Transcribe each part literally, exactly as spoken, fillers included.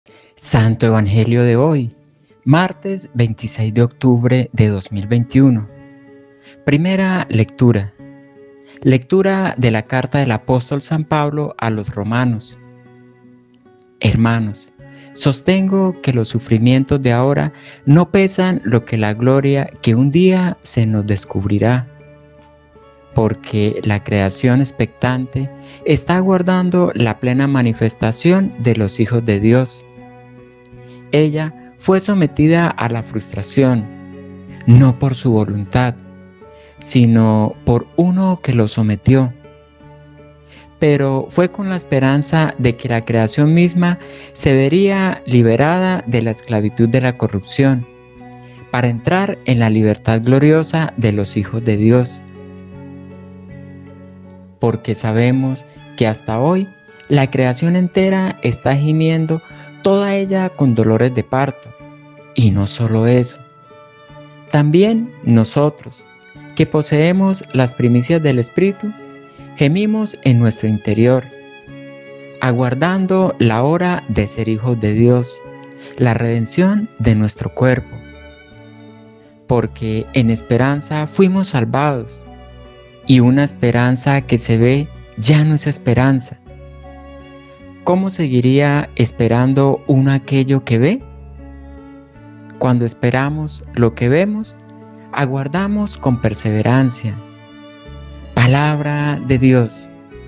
Santo Evangelio de hoy, martes veintiséis de octubre de dos mil veintiuno. Primera lectura. Lectura de la carta del apóstol San Pablo a los romanos. Hermanos, sostengo que los sufrimientos de ahora no pesan lo que la gloria que un día se nos descubrirá, porque la creación expectante está aguardando la plena manifestación de los hijos de Dios. Ella fue sometida a la frustración, no por su voluntad, sino por uno que lo sometió. Pero fue con la esperanza de que la creación misma se vería liberada de la esclavitud de la corrupción, para entrar en la libertad gloriosa de los hijos de Dios. Porque sabemos que hasta hoy la creación entera está gimiendo, toda ella con dolores de parto. Y no solo eso, también nosotros, que poseemos las primicias del Espíritu, gemimos en nuestro interior, aguardando la hora de ser hijos de Dios, la redención de nuestro cuerpo. Porque en esperanza fuimos salvados, y una esperanza que se ve ya no es esperanza. ¿Cómo seguiría esperando uno aquello que ve? Cuando esperamos lo que vemos, aguardamos con perseverancia. Palabra de Dios.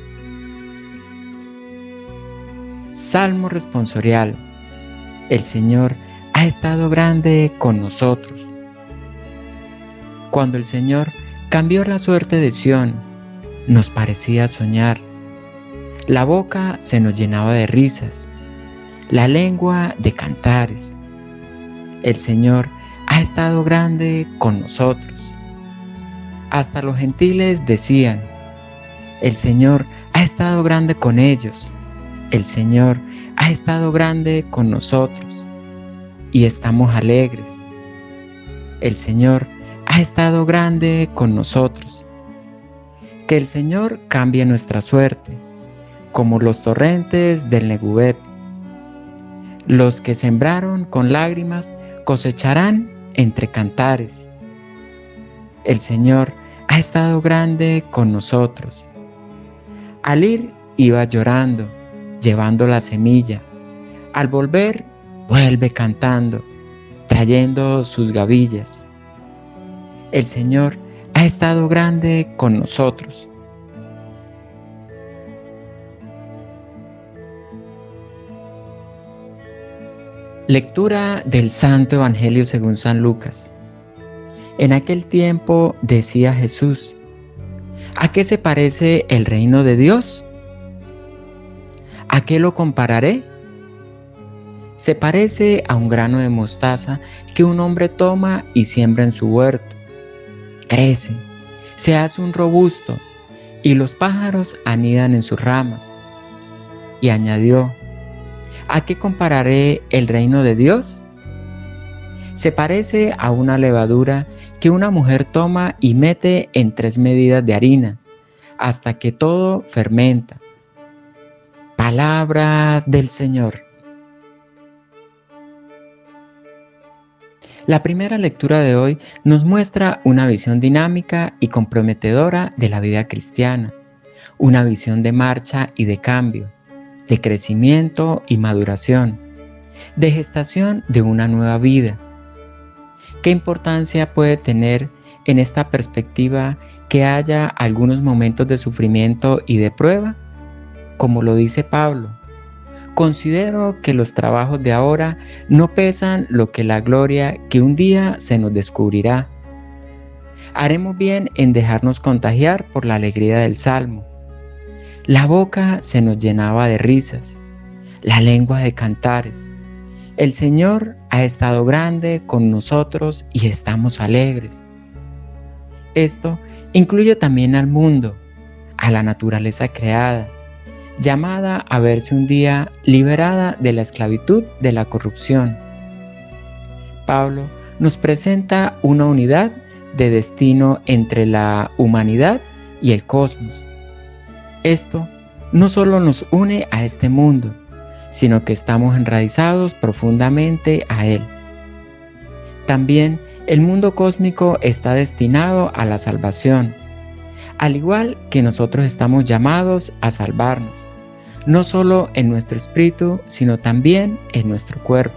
Salmo responsorial. El Señor ha estado grande con nosotros. Cuando el Señor cambió la suerte de Sión, nos parecía soñar. La boca se nos llenaba de risas, la lengua de cantares. El Señor ha estado grande con nosotros. Hasta los gentiles decían, el Señor ha estado grande con ellos. El Señor ha estado grande con nosotros. Y estamos alegres. El Señor ha estado grande con nosotros. Que el Señor cambie nuestra suerte, como los torrentes del Negubet. Los que sembraron con lágrimas cosecharán entre cantares. El Señor ha estado grande con nosotros. Al ir iba llorando, llevando la semilla. Al volver, vuelve cantando, trayendo sus gavillas. El Señor ha estado grande con nosotros. Lectura del Santo Evangelio según San Lucas. En aquel tiempo decía Jesús, ¿a qué se parece el reino de Dios? ¿A qué lo compararé? Se parece a un grano de mostaza que un hombre toma y siembra en su huerto. Crece, se hace un robusto, y los pájaros anidan en sus ramas. Y añadió, ¿a qué compararé el reino de Dios? Se parece a una levadura que una mujer toma y mete en tres medidas de harina, hasta que todo fermenta. Palabra del Señor. La primera lectura de hoy nos muestra una visión dinámica y comprometedora de la vida cristiana, una visión de marcha y de cambio, de crecimiento y maduración, de gestación de una nueva vida. ¿Qué importancia puede tener en esta perspectiva que haya algunos momentos de sufrimiento y de prueba? Como lo dice Pablo, considero que los trabajos de ahora no pesan lo que la gloria que un día se nos descubrirá. Haremos bien en dejarnos contagiar por la alegría del Salmo. La boca se nos llenaba de risas, la lengua de cantares. El Señor ha estado grande con nosotros y estamos alegres. Esto incluye también al mundo, a la naturaleza creada, llamada a verse un día liberada de la esclavitud de la corrupción. Pablo nos presenta una unidad de destino entre la humanidad y el cosmos. Esto no solo nos une a este mundo, sino que estamos enraizados profundamente a Él. También el mundo cósmico está destinado a la salvación, al igual que nosotros estamos llamados a salvarnos, no solo en nuestro espíritu, sino también en nuestro cuerpo.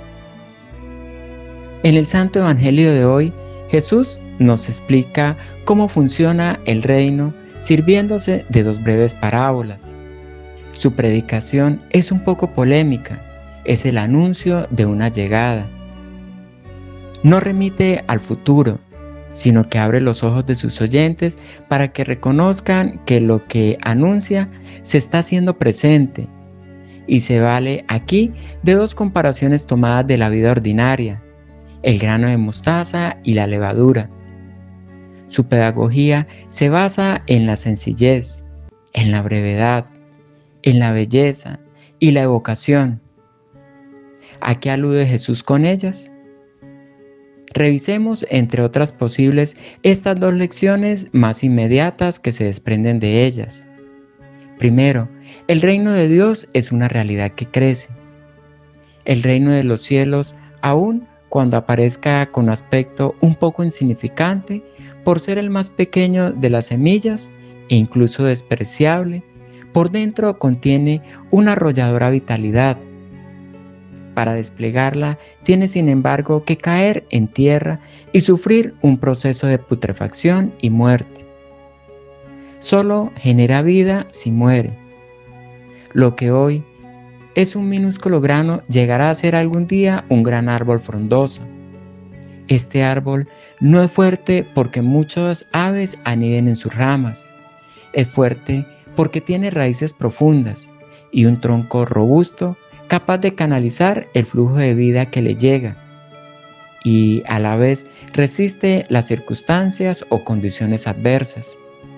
En el Santo Evangelio de hoy, Jesús nos explica cómo funciona el reino sirviéndose de dos breves parábolas. Su predicación es un poco polémica, es el anuncio de una llegada. No remite al futuro, sino que abre los ojos de sus oyentes para que reconozcan que lo que anuncia se está haciendo presente, y se vale aquí de dos comparaciones tomadas de la vida ordinaria, el grano de mostaza y la levadura. Su pedagogía se basa en la sencillez, en la brevedad, en la belleza y la evocación. ¿A qué alude Jesús con ellas? Revisemos, entre otras posibles, estas dos lecciones más inmediatas que se desprenden de ellas. Primero, el reino de Dios es una realidad que crece. El reino de los cielos, aun cuando aparezca con aspecto un poco insignificante, por ser el más pequeño de las semillas e incluso despreciable, por dentro contiene una arrolladora vitalidad. Para desplegarla, tiene sin embargo que caer en tierra y sufrir un proceso de putrefacción y muerte. Solo genera vida si muere. Lo que hoy es un minúsculo grano llegará a ser algún día un gran árbol frondoso. Este árbol no es fuerte porque muchas aves aniden en sus ramas. Es fuerte porque tiene raíces profundas y un tronco robusto capaz de canalizar el flujo de vida que le llega, y a la vez resiste las circunstancias o condiciones adversas.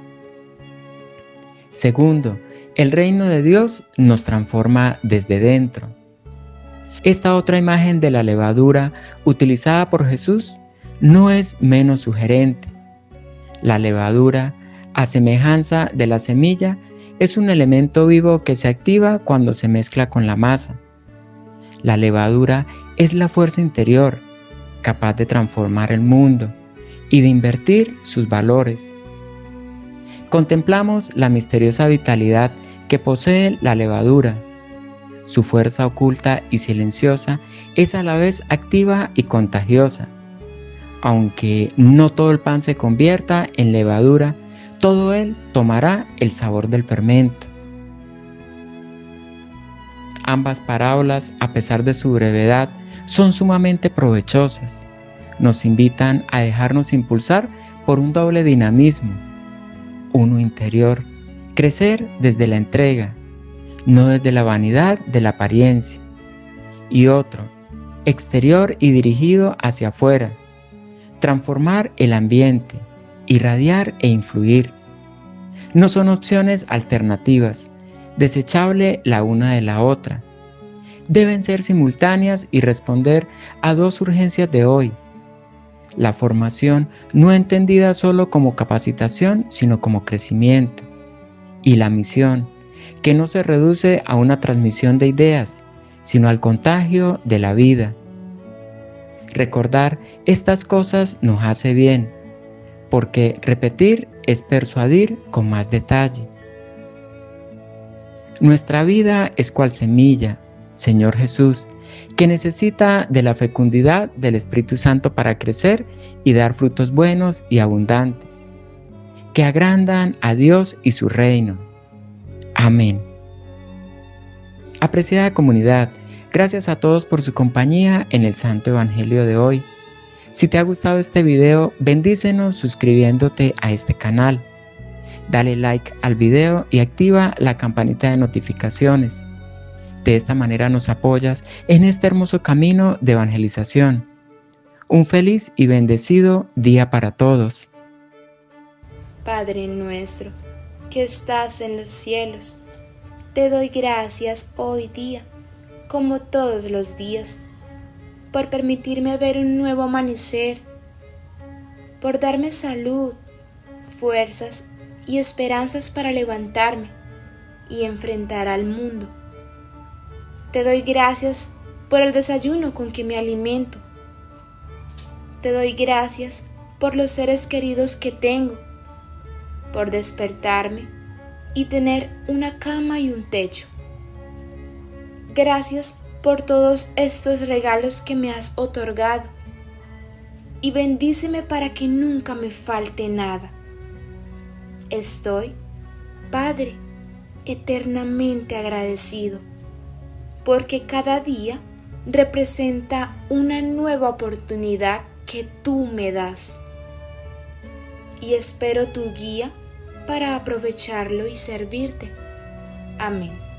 Segundo, el reino de Dios nos transforma desde dentro. Esta otra imagen de la levadura utilizada por Jesús no es menos sugerente. La levadura, a semejanza de la semilla, es un elemento vivo que se activa cuando se mezcla con la masa. La levadura es la fuerza interior, capaz de transformar el mundo y de invertir sus valores. Contemplamos la misteriosa vitalidad que posee la levadura. Su fuerza oculta y silenciosa es a la vez activa y contagiosa. Aunque no todo el pan se convierta en levadura, todo él tomará el sabor del fermento. Ambas parábolas, a pesar de su brevedad, son sumamente provechosas. Nos invitan a dejarnos impulsar por un doble dinamismo. Uno interior, crecer desde la entrega, no desde la vanidad de la apariencia. Y otro, exterior y dirigido hacia afuera, transformar el ambiente, irradiar e influir. No son opciones alternativas, desechable la una de la otra. Deben ser simultáneas y responder a dos urgencias de hoy. La formación no entendida solo como capacitación, sino como crecimiento. Y la misión, que no se reduce a una transmisión de ideas, sino al contagio de la vida. Recordar estas cosas nos hace bien, porque repetir es persuadir con más detalle. Nuestra vida es cual semilla, Señor Jesús, que necesita de la fecundidad del Espíritu Santo para crecer y dar frutos buenos y abundantes, que agrandan a Dios y su reino. Amén. Apreciada comunidad, gracias a todos por su compañía en el Santo Evangelio de hoy. Si te ha gustado este video, bendícenos suscribiéndote a este canal. Dale like al video y activa la campanita de notificaciones. De esta manera nos apoyas en este hermoso camino de evangelización. Un feliz y bendecido día para todos. Padre nuestro, que estás en los cielos, te doy gracias hoy día, como todos los días, por permitirme ver un nuevo amanecer, por darme salud, fuerzas y esperanzas para levantarme y enfrentar al mundo. Te doy gracias por el desayuno con que me alimento. Te doy gracias por los seres queridos que tengo, por despertarme y tener una cama y un techo. Gracias por todos estos regalos que me has otorgado y bendíceme para que nunca me falte nada. Estoy, Padre, eternamente agradecido, porque cada día representa una nueva oportunidad que tú me das. Y espero tu guía para aprovecharlo y servirte. Amén.